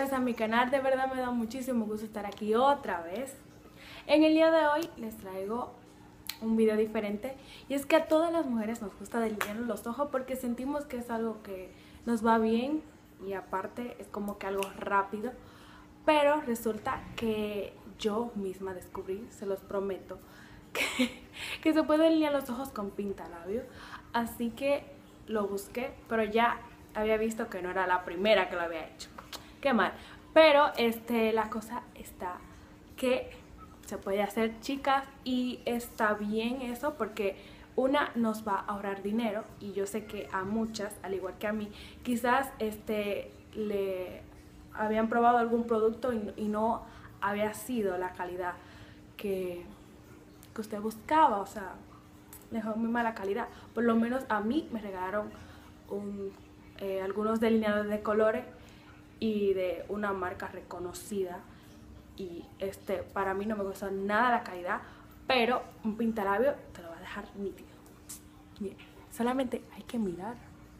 vez a mi canal, de verdad me da muchísimo gusto estar aquí otra vez. En el día de hoy les traigo un video diferente y es que a todas las mujeres nos gusta delinearnos los ojos porque sentimos que es algo que nos va bien y aparte es como que algo rápido, pero resulta que yo misma descubrí, se los prometo, que se puede delinear los ojos con pintalabio, así que lo busqué, pero ya había visto que no era la primera que lo había hecho. Qué mal. Pero la cosa está que se puede hacer, chicas, y está bien eso porque una nos va a ahorrar dinero y yo sé que a muchas, al igual que a mí, quizás le habían probado algún producto y no había sido la calidad que usted buscaba, o sea, dejó muy mala calidad. Por lo menos a mí me regalaron algunos delineadores de colores y de una marca reconocida y para mí no me gustó nada la calidad, pero un pintalabio te lo va a dejar nítido. Bien, solamente hay que mirar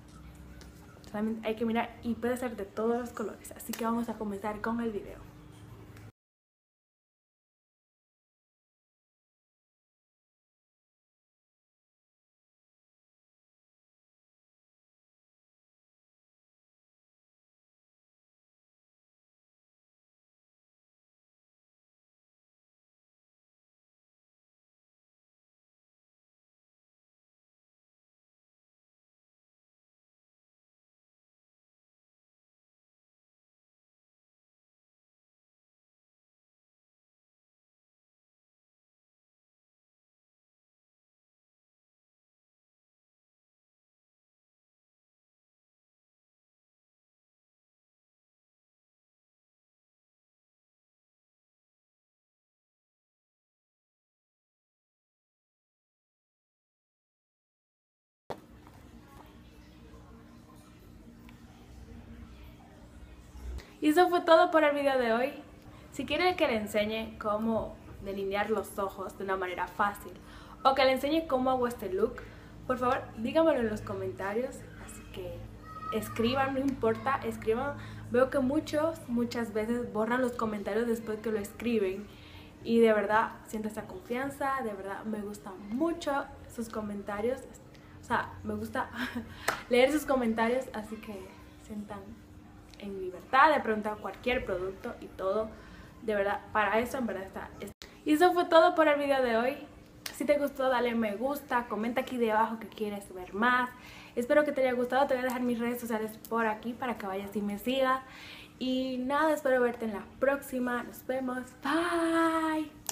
y puede ser de todos los colores, así que vamos a comenzar con el video. Y eso fue todo por el video de hoy. Si quieren que le enseñe cómo delinear los ojos de una manera fácil o que le enseñe cómo hago este look, por favor díganmelo en los comentarios. Así que escriban, no importa, escriban. Veo que muchas veces borran los comentarios después que lo escriben y de verdad siento esa confianza, de verdad me gustan mucho sus comentarios. O sea, me gusta leer sus comentarios, así que sientan en libertad de preguntar cualquier producto y todo. De verdad, para eso en verdad está. Y eso fue todo por el video de hoy. Si te gustó, dale me gusta, comenta aquí debajo que quieres ver más. Espero que te haya gustado. Te voy a dejar mis redes sociales por aquí para que vayas y me sigas. Y nada, espero verte en la próxima. Nos vemos. Bye.